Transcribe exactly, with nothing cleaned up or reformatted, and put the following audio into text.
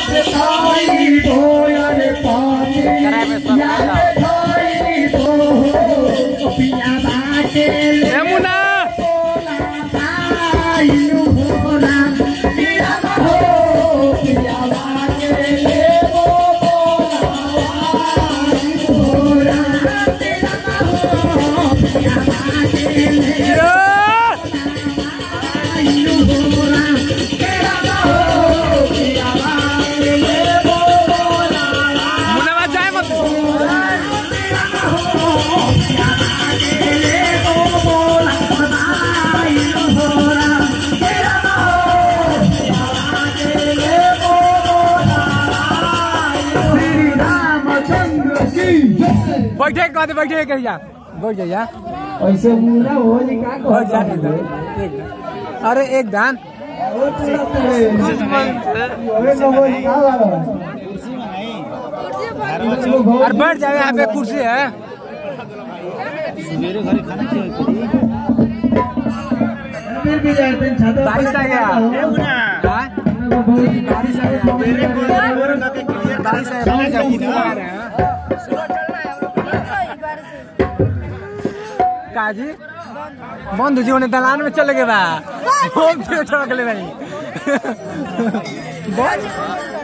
यमुना बैठे कहते बैठे कहिया बैठ जाइया ऐसे पूरा हो जी का बैठ जा एक अरे एक दान अरे बैठ जाए यहाँ पे कुर्सी है मेरे घर खाना बारिश आ गया बारिश आ गया बारिश आ गया काजी बंधु जी उन्हें दलान में चले गए बा छोड़ के ले भाई